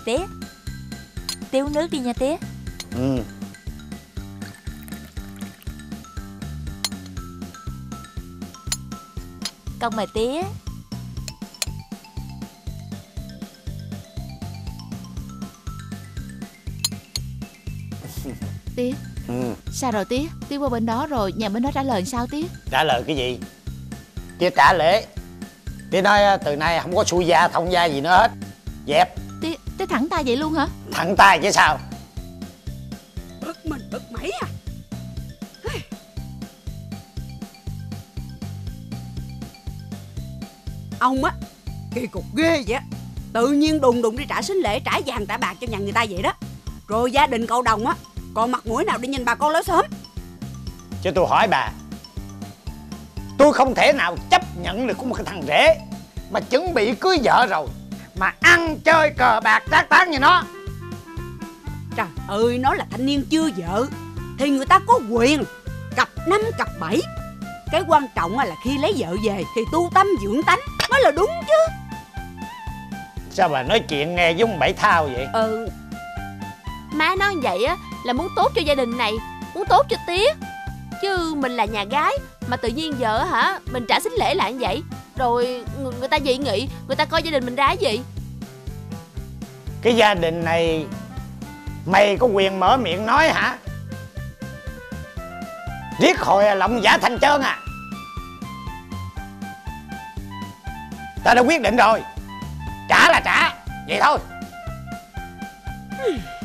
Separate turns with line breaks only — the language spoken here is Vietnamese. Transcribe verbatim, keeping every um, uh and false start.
Tía, Tía uống nước đi nha tía.
Ừ.
Con mời tía.
Tía.
Ừ.
Sao rồi tía? Tía qua bên đó rồi, nhà bên đó trả lời sao tía?
Trả lời cái gì? Tía trả lễ. Tía nói từ nay không có xui gia thông gia gì nữa hết. Dẹp.
Tía, tía thẳng tay vậy luôn hả?
Thẳng tay chứ sao.
Bực mình bực mẩy à. Ông á kỳ cục ghê vậy á. Tự nhiên đùng đùng đi trả sính lễ, trả vàng trả bạc cho nhà người ta vậy đó. Rồi gia đình cậu Đồng á còn mặt mũi nào đi nhìn bà con lối xóm.
Chứ tôi hỏi bà, tôi không thể nào chấp nhận được có một cái thằng rể mà chuẩn bị cưới vợ rồi mà ăn chơi cờ bạc trác tán như nó.
Trời ơi, nó là thanh niên chưa vợ thì người ta có quyền cặp năm cặp bảy. Cái quan trọng là khi lấy vợ về thì tu tâm dưỡng tánh mới là đúng chứ.
Sao bà nói chuyện nghe giống bảy thao vậy?
Ừ. Má nói vậy á là muốn tốt cho gia đình này, muốn tốt cho tía. Chứ mình là nhà gái mà tự nhiên vợ hả mình trả sính lễ lại như vậy. Rồi người, người ta dị nghị, người ta coi gia đình mình ra gì.
Cái gia đình này mày có quyền mở miệng nói hả? Riết hồi lộng giả thanh trơn à. Ta đã quyết định rồi, trả là trả, vậy thôi.